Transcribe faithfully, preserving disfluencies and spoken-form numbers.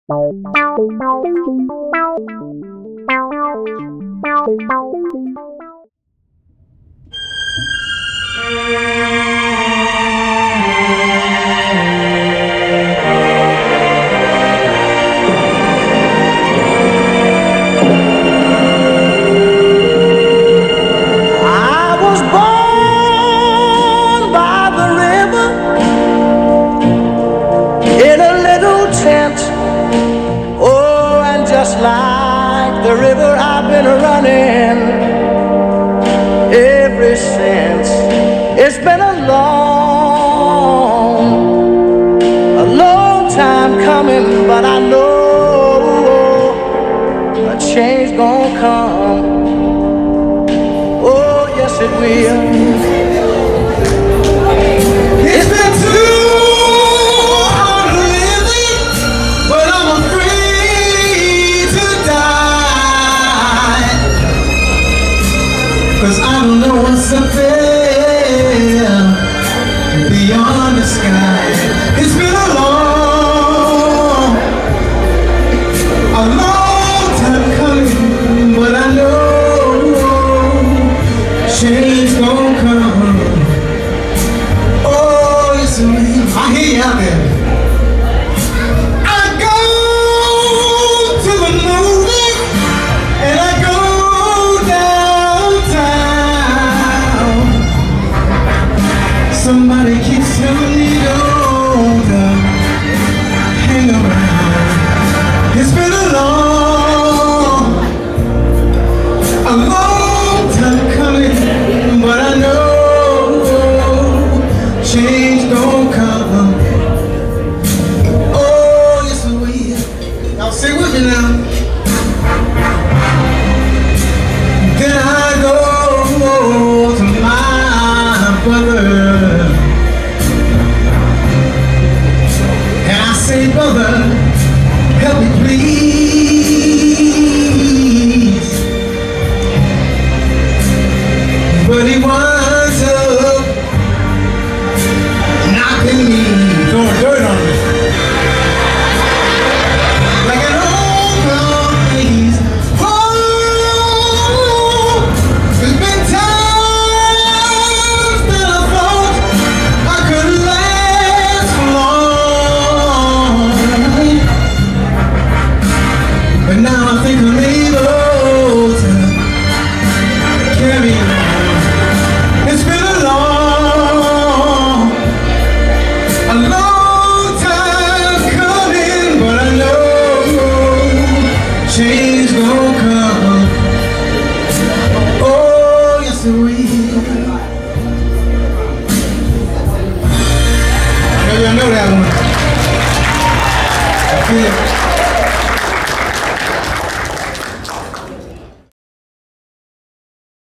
Like the river, I've been running ever since. It's been a long, a long time coming, but I know a change gonna come. Oh, yes it will. It's been too I don't know what's up there beyond the sky. It's been a long, a long time coming, but I know change gon' come. Oh, yes, I hear you out there. I go to the movie and I go somebody keeps telling me don't hang around. It's been a long, a long time coming, but I know change gon' come. Oh, yes it will. Y'all stay with me now. Then I go to my brother. Say, brother, help me please.